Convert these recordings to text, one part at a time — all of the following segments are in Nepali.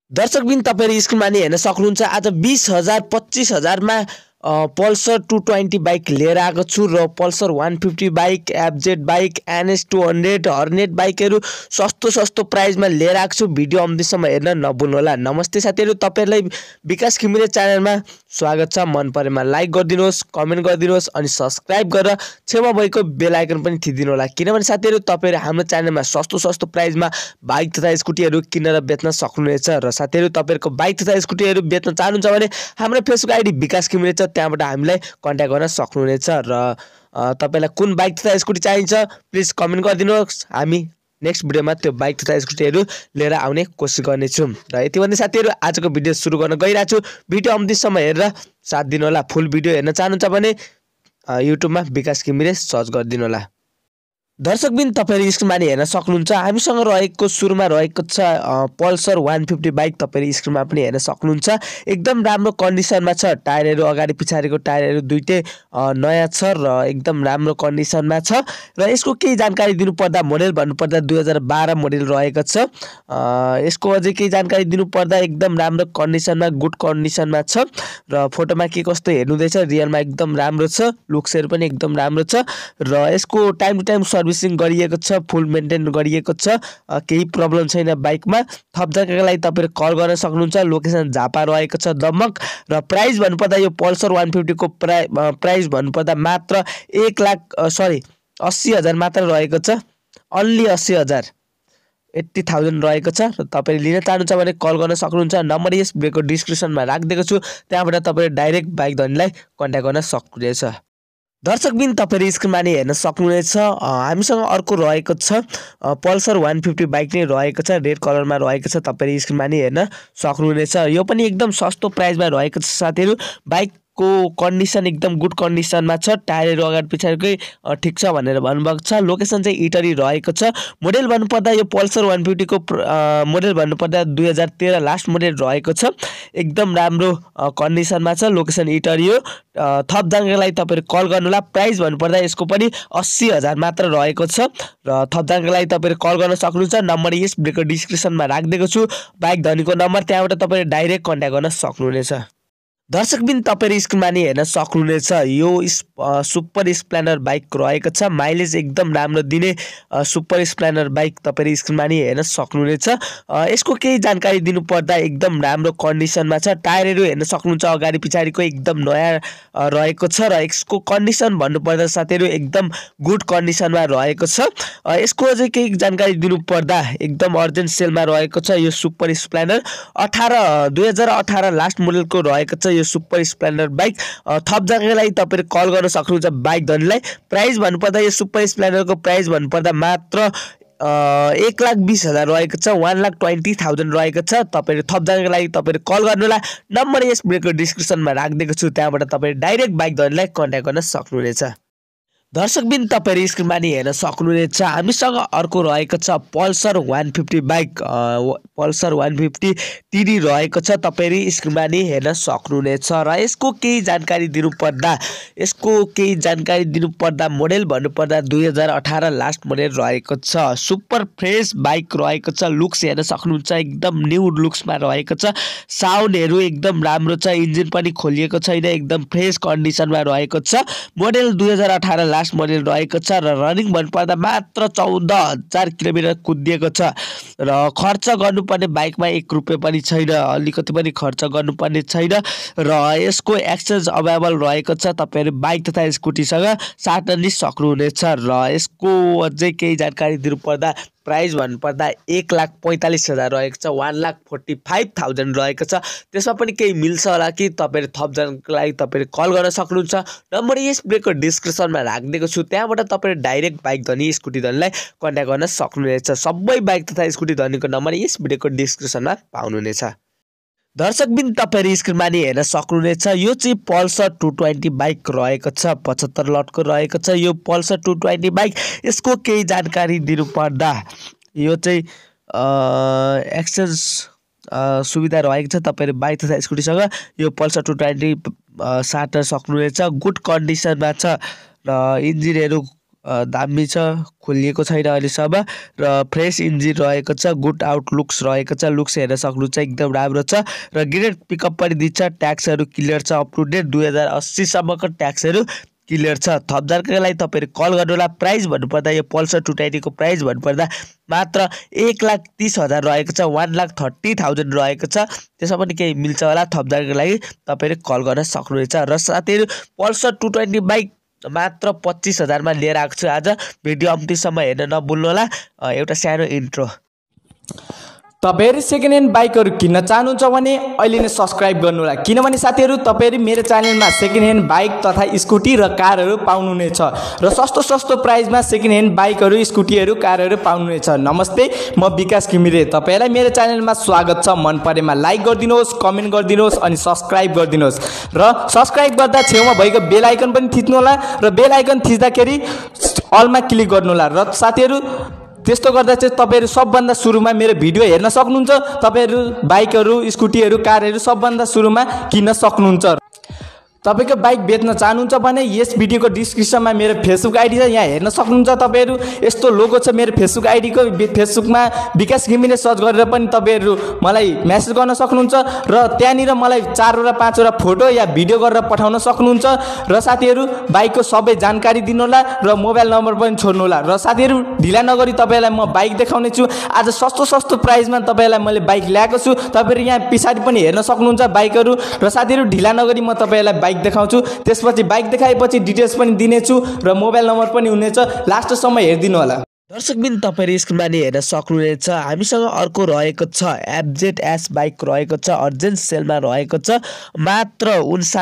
दर्शकबिन तपाईहरु स्क्रिनमा नि हेर्न सक्नुहुन्छ आज 20,000 25,000 मा पल्सर 220 बाइक लिएर आएको छु र Pulsar 150 bike FZ bike Ns200 Hornet बाइकहरु सस्तो प्राइसमा लिएर आएको छु। भिडियो अन्तिमसम्म हेर्न नभुल्नु होला। नमस्ते साथीहरु, तपाईहरुलाई विकास घिमिरे च्यानलमा स्वागत छ। मन परेमा लाइक गरिदिनुहोस्, कमेन्ट गरिदिनुहोस् अनि सब्स्क्राइब गरेर छेउमा भएको बेल आइकन पनि थिचिदिनु होला, किनभने साथीहरु तपाईहरु हाम्रो च्यानलमा सस्तो प्राइसमा बाइक तथा स्कुटीहरु किनेर बेच्न सक्नुहुनेछ। र साथीहरु तपाईहरुको बाइक तथा स्कुटीहरु बेच्न चाहनुहुन्छ भने हाम्रो फेसबुक आइडी विकास घिमिरे छ, त्यहाँबाट हामीलाई कन्ट्याक्ट गर्न सक्नुहुनेछ। र तपाईलाई कुन बाइक तथा स्कुटी चाहिन्छ प्लिज कमेन्ट गरिदिनुहोस्। हामी नेक्स्ट भिडियोमा त्यो बाइक तथा स्कुटीहरु लिएर आउने कोसिस गर्नेछु। र यति भन्दै साथीहरु आजको भिडियो सुरु गर्न गइरहेछु। भिडियो अन्तिमसम्म हेरेर साथ दिनु होला। फुल भिडियो हेर्न चाहनुहुन्छ भने युट्युबमा विकास घिमिरे सर्च गरिदिनु होला। दर्शकबिन तपाईहरु स्क्रिनमा नि हेर्न सक्नुहुन्छ, हामीसँग रहेको सुरुमा रहेको छ पल्सर 150 बाइक। तपाईहरु स्क्रिनमा पनि हेर्न सक्नुहुन्छ, एकदम राम्रो कन्डिसनमा छ। टायरहरु अगाडि पछाडीको टायरहरु दुईटै नयाँ छ र एकदम राम्रो कन्डिसनमा छ। र यसको केही जानकारी दिनुपर्दा मोडल भन्नुपर्दा 2012 मोडल रहेको छ। यसको अझै केही जानकारी दिनुपर्दा एकदम राम्रो कन्डिसनमा गुड कन्डिसनमा छ र फोटोमा के कस्तो हेर्नुहुँदैछ रियलमा एकदम राम्रो छ। लुक्सहरु पनि एकदम राम्रो छ र यसको टाइम टु टाइम सर्भिसिङ गरिएको छ, फुल मेन्टेन गरिएको छ, केही प्रब्लम छैन बाइकमा। थप जानकारीका लागि तपाईहरु कल गर्न सक्नुहुन्छ। लोकेसन झापा रहेको छ दमक। र प्राइस भन्नुपर्दा यो पल्सर 150 को प्राइस भन्नुपर्दा मात्र 80,000 मात्र रहेको छ। अन्ली 80,000 रहेको छ। र तपाईले लिन चाहनुहुन्छ भने कल गर्न सक्नुहुन्छ। नम्बर यस भिडियोको डिस्क्रिप्सनमा राखिदिएको छु, त्यहाँबाट तपाईले डाइरेक्ट बाइक धनीलाई कन्ट्याक्ट गर्न सक्नुहुनेछ। दर्शकबिन तपाईहरु स्क्रिनमा नि हेर्न सक्नुहुनेछ, हामीसँग अर्को रहेको छ पल्सर 150 बाइक नै रहेको छ, रेड कलरमा रहेको छ। तपाईहरु स्क्रिनमा नि हेर्न सक्नुहुनेछ। यो पनि एकदम सस्तो प्राइसमा रहेको छ साथीहरु। बाइक को कन्डिसन एकदम गुड कन्डिसनमा छ। टायरहरु अगाडि पछाडीकै ठीक छ भनेर भन्नुभएको छ। लोकेसन चाहिँ इटरी रहेको छ। मोडल भन्नुपर्दा यो पल्सर 150 को मोडल भन्नुपर्दा 2013 लास्ट मोडल रहेको छ। एकदम राम्रो कन्डिसनमा छ। लोकेसन इटरी हो। थप जानकारीका लागि तपाईहरु कल गर्नुहोला। प्राइस भन्नुपर्दा यसको पनि 80,000 मात्र रहेको छ। र थप जानकारीका लागि तपाईहरु कल गर्न सक्नुहुन्छ। नम्बर यस भिडियोको डिस्क्रिप्सनमा राखिदिएको छु, बाइक धनीको नम्बर, त्यहाँबाट तपाईले डाइरेक्ट कन्ट्याक्ट गर्न सक्नुहुनेछ। दर्शकबिन तपाईहरु स्क्रिनमा नि हेर्न सक्नुहुनेछ, यो सुपर स्प्लेन्डर बाइक रहेको छ। माइलेज एकदम राम्रो दिने सुपर स्प्लेन्डर बाइक तपाईहरु स्क्रिनमा नि हेर्न सक्नुहुनेछ। यसको केही जानकारी दिनुपर्दा एकदम राम्रो कन्डिसनमा छ। टायरहरु हेर्न सक्नुहुन्छ अगाडि पछाडीको एकदम नयाँ रहेको छ। र यसको कन्डिसन भन्नुपर्दा साथीहरु एकदम गुड कन्डिसनमा रहेको छ। यसको अझै केही जानकारी दिनुपर्दा एकदम अर्जेन्ट सेलमा रहेको छ यो सुपर स्प्लेन्डर। 2018 लास्ट मोडलको रहेको छ यो सुपर स्प्लेन्डर बाइक। थप जानकारीका लागि तपाईहरु कल गर्न सक्नुहुन्छ बाइक धनीलाई। प्राइस भन्नुपर्दा यो सुपर स्प्लेन्डरको प्राइस भन्नुपर्दा मात्र 1,20,000 रहेको छ। 1,20,000 रहेको छ। तपाईहरु थप जानकारीका लागि तपाईहरु कल गर्नुहोला। नम्बर यस भिडियोको डिस्क्रिप्सनमा राखिदिएको छु, त्यहाँबाट तपाईले डाइरेक्ट बाइक धनीलाई कन्ट्याक्ट गर्न सक्नुहुनेछ। दर्शकबिन तपाईहरु स्क्रिनमा नि हेर्न सक्नुहुनेछ, हामीसँग अर्को रहेको छ पल्सर 150 बाइक। पल्सर 150 टिडी रहेको छ। तपाईहरु स्क्रिनमा नि हेर्न सक्नुहुनेछ। र यसको केही जानकारी दिनुपर्दा मोडल भन्नुपर्दा 2018 लास्ट मोडल रहेको छ। सुपर फ्रेश बाइक रहेको छ। लुक्स हेर्न सक्नुहुन्छ एकदम न्यू लुक्समा रहेको छ। साउन्डहरु एकदम राम्रो छ। इन्जिन पनि खोलिएको छैन, एकदम फ्रेश कन्डिसनमा रहेको छ। मोडल 2018 लास्ट मोडल रहेको छ। र रनिङ भन्नुपर्दा मात्र 14,000 किलोमिटर कुदिएको छ। र खर्च गर्नुपर्ने बाइकमा 1 रुपैयाँ पनि छैन, अलिकति पनि खर्च गर्नुपर्ने छैन। र यसको एक्सचेन्ज अभाइलेबल रहेको छ। तपाईहरु बाइक तथा स्कुटीसँग साट्न नि सक्नुहुनेछ। र यसको अझै केही जानकारी दिनुपर्दा प्राइस भन्नुपर्दा 1,45,000 रहेको छ। 1,45,000 रहेको छ। त्यसमा पनि केही मिल्छ होला कि तपाईहरु थप जानकारीका लागि तपाईहरु कल गर्न सक्नुहुन्छ। नम्बर यस भिडियोको डिस्क्रिप्सनमा राखिदिएको छु, त्यहाँबाट तपाईहरु डाइरेक्ट बाइक धनी स्कुटी धनीलाई कन्ट्याक्ट गर्न सक्नुहुनेछ। सबै बाइक तथा स्कुटी धनीको नम्बर यस भिडियोको डिस्क्रिप्सनमा पाउनुहुनेछ। दर्शकबिन तपाईहरु स्क्रिनमा नि हेर्न सक्नुहुनेछ, यो चाहिँ पल्सर 220 बाइक रहेको छ। 75 लटको रहेको छ यो पल्सर 220 बाइक। यसको केही जानकारी दिनुपर्दा यो चाहिँ एक्सचेन्ज सुविधा रहेको छ। तपाईहरु बाइक तथा स्कुटीसँग यो पल्सर 220 साट्न सक्नुहुनेछ। गुड कन्डिसनमा छ र इन्जिनहरु दामी छ, खोलिएको छैन अहिलेसम्म र फ्रेस इन्जिन रहेको छ, गुड आउटलुक्स रहेको छ, लुक्स हेर्न सक्नुहुन्छ एकदम राम्रो छ र ग्रेड पिकअप पनि दिन्छ। ट्याक्सहरू क्लियर छ, अप टु डेट 2080 सम्मको ट्याक्सहरू क्लियर छ। थप जानकारीका लागि तपाईहरु कल गर्नुहोला। प्राइस भन्नुपर्दा यो पल्सर 220 को प्राइस भन्नुपर्दा मात्र 1,30,000 रहेको छ, 1,30,000 रहेको छ। त्यसमा पनि केही मिल्छ होला। थप जानकारीका लागि तपाईहरु कल गर्न सक्नुहुन्छ। र साथीहरु पल्सर 220 बाइक मात्र 25,000 मा लिएर आएको छु आज। भिडियो अन्तिमसम्म हेर्न नभुल्नुहोला। एउटा सानो इन्ट्रो। तपाईहरु सेकेन्ड ह्यान्ड बाइकहरु किन्न चाहनुहुन्छ भने अहिले नै सब्स्क्राइब गर्नुहोला, किनभने साथीहरु तपाईहरु मेरो च्यानलमा सेकेन्ड ह्यान्ड बाइक तथा स्कुटी र कारहरु पाउनुहुनेछ र सस्तो प्राइसमा सेकेन्ड ह्यान्ड बाइकहरु, स्कुटीहरु, कारहरु पाउनुहुनेछ। नमस्ते, म विकास घिमिरे। तपाईहरुलाई मेरो च्यानलमा स्वागत छ। मन परेमा लाइक गरिदिनुहोस्, कमेन्ट गरिदिनुहोस् अनि सब्स्क्राइब गरिदिनुहोस् र सब्स्क्राइब गर्दा छेउमा भएको बेल आइकन पनि थिच्नुहोला र बेल आइकन थिच्दाखेरि अलमा क्लिक गर्नुहोला। र साथीहरु त्यस्तो गर्दा चाहिँ तपाईहरु सबभन्दा सुरुमा मेरो भिडियो हेर्न सक्नुहुन्छ। तपाईहरु बाइकहरु, स्कुटीहरु, कारहरु सबभन्दा सुरुमा किन्न सक्नुहुन्छ। तपाईको बाइक बेच्न चाहनुहुन्छ भने यस भिडियोको डिस्क्रिप्सनमा मेरो फेसबुक आइडी छ, यहाँ हेर्न सक्नुहुन्छ। तपाईहरु यस्तो लोगो छ मेरो फेसबुक आइडीको। फेसबुकमा विकास घिमिरे सर्च गरेर पनि तपाईहरु मलाई मेसेज गर्न सक्नुहुन्छ र त्यहाँनिर मलाई 4 वटा 5 वटा फोटो या भिडियो गरेर पठाउन सक्नुहुन्छ। र साथीहरु बाइकको सबै जानकारी दिनुहोला र मोबाइल नम्बर पनि छोड्नुहोला। र साथीहरु ढिला नगरी तपाईहरुलाई म बाइक देखाउने छु। आज सस्तो प्राइसमा तपाईहरुलाई मैले बाइक ल्याएको छु। तपाईहरु यहाँ पछाडी पनि हेर्न सक्नुहुन्छ बाइकहरु। र साथीहरु ढिला नगरी म तपाईहरुलाई बाइक देखाउँछु। त्यसपछि बाइक देखाएपछि डिटेल्स पनि दिनेछु र मोबाइल नम्बर पनि हुनेछ। लास्टसम्म हेर्दिनु होला। दर्शकबिन तपाईहरु स्क्रिनमा नि हेर्न सक्नुहुनेछ। हामीसँग अर्को रहेको छ HAJAR बाइक रहेको छ, अर्जेन्ट सेलमा रहेको छ। मात्र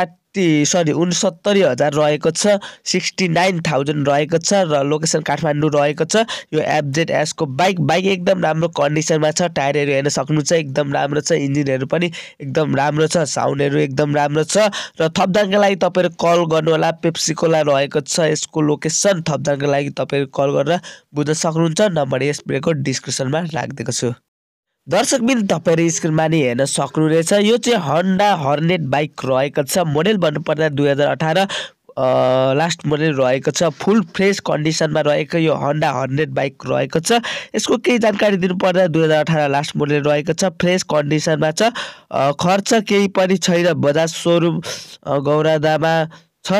69,000 रहेको छ, 69,000 रहेको छ र लोकेसन काठमाडौँ रहेको छ। यो HAJAR को बाइक एकदम राम्रो कन्डिसनमा छ। टायरहरु हेर्न सक्नुहुन्छ एकदम राम्रो छ, इन्जिनहरु पनि एकदम राम्रो छ, साउन्डहरु एकदम राम्रो छ। र थप जानकारीका लागि तपाईहरु कल गर्नु होला। पेप्सीकोला रहेको छ यसको लोकेसन। थप जानकारीका लागि तपाईहरु कल गरेर बुझ्न सक्नुहुन्छ। नम्बर यस भिडियोको डिस्क्रिप्सनमा राखिदिएको छु। दर्शकबिन तपाईहरु स्क्रिनमा नि हेर्न सक्नुहुनेछ। यो चाहिँ होन्डा हर्नेट बाइक रहेको छ। मोडल भन्नुपर्दा 2018 लास्ट मोडल रहेको छ। फुल फ्रेश कन्डिसनमा रहेको यो होन्डा हर्नेट बाइक रहेको छ। यसको केही जानकारी दिनुपर्दा 2018 लास्ट मोडल रहेको छ, फ्रेश कन्डिसनमा छ। खर्च केही पनि छैन, बजाज सोरुम गौरादामा छ।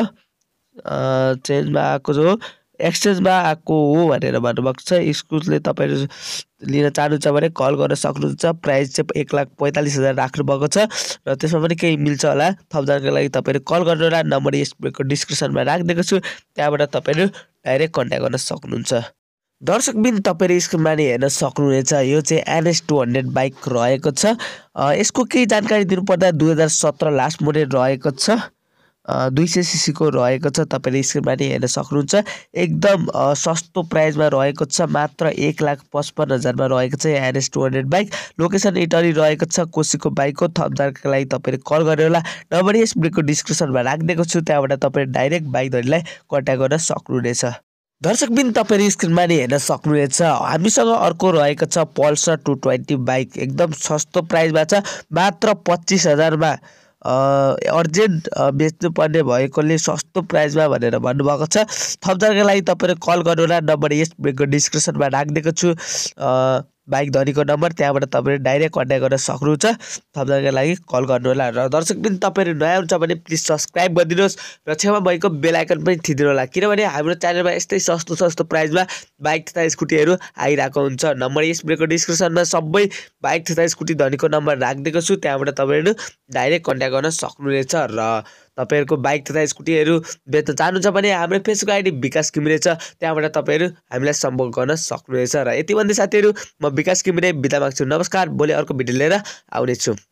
चेन्जमा आएको हो, एक्सचेन्जमा आएको हो भनेर भन्नुभएको छ। स्कुटले तपाईहरु लिन चाहनुहुन्छ भने कल गर्न सक्नुहुन्छ। प्राइस चाहिँ 1,45,000 राख्नु भएको छ र त्यसमा पनि केही मिल्छ होला। थप जानकारीका लागि तपाईहरु कल गर्नुहोला। नम्बर यस भिडियोको डिस्क्रिप्सनमा राखिदिएको छु, त्यहाँबाट तपाईहरु डाइरेक्ट कन्ट्याक्ट गर्न सक्नुहुन्छ। दर्शकबिन तपाईहरु स्क्रिनमा नि हेर्न सक्नुहुनेछ। यो चाहिँ Ns200 बाइक रहेको छ। यसको केही जानकारी दिनुपर्दा 2017 लास्ट मोडल रहेको छ, 200 सीसी को रहेको छ। तपाईहरु स्क्रिनमा नि हेर्न सक्नुहुन्छ। एकदम सस्तो प्राइसमा रहेको छ, मात्र 1,55,000 मा रहेको छ यो Ns200 बाइक। लोकेसन इटली रहेको छ, कोशीको बाइक हो। थप जानकारीका लागि तपाईहरु कल गर्नुहोला। नम्बर यस भिडियोको डिस्क्रिप्सनमा राखिदिएको छु, त्यहाँबाट तपाईहरु डाइरेक्ट बाइक धनीलाई कन्ट्याक्ट गर्न सक्नुहुनेछ। दर्शकबिन तपाईहरु स्क्रिनमा नि हेर्न सक्नुहुनेछ। हामीसँग अर्को रहेको छ पल्सर 220 बाइक। एकदम सस्तो प्राइसमा छ, मात्र 25,000 मा। अर्जेन्ट बेच्नुपर्ने भएकोले सस्तो प्राइसमा भनेर भन्नुभएको छ। थप जानकारीका लागि तपाईहरु कल गर्नुहोला। नम्बर यस भिडियोको डिस्क्रिप्सनमा राखिदिएको छु, बाइक धनीको नम्बर, त्यहाँबाट तपाईहरु डाइरेक्ट कन्ट्याक्ट गर्न सक्नुहुन्छ। थप जानकारीका लागि कल गर्नुहोला। र दर्शकबिन तपाईहरु नयाँ हुनुहुन्छ भने प्लिज सब्स्क्राइब गरिदिनुहोस् र छेउमा भएको बेल आइकन पनि थिच्दिनु होला, किनभने हाम्रो च्यानलमा यस्तै सस्तो प्राइसमा बाइक तथा स्कुटीहरु आइरहेको हुन्छ। नम्बर यस भिडियोको डिस्क्रिप्सनमा सबै बाइक तथा स्कुटी धनीको नम्बर राखिदिएको छु, त्यहाँबाट तपाईहरु डाइरेक्ट कन्ट्याक्ट गर्न सक्नुहुनेछ। र तपाईहरुको बाइक तथा स्कुटीहरु बेच्न चाहनुहुन्छ भने हाम्रो फेसबुक आइडी विकास घिमिरे छ, त्यहाँबाट तपाईहरु हामीलाई सम्पर्क गर्न सक्नुहुनेछ। र यति भन्दै साथीहरु म विकास घिमिरे बिदा माग्छु। नमस्कार। भोलि अर्को भिडियो लिएर आउनेछु।